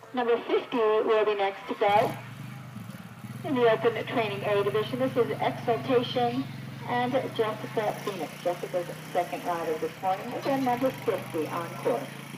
Number 50 will be next to go. In the open training A division, this is Exaltation and Jessica Phoenix. Jessica's second rider this morning. Again, number 50 on course.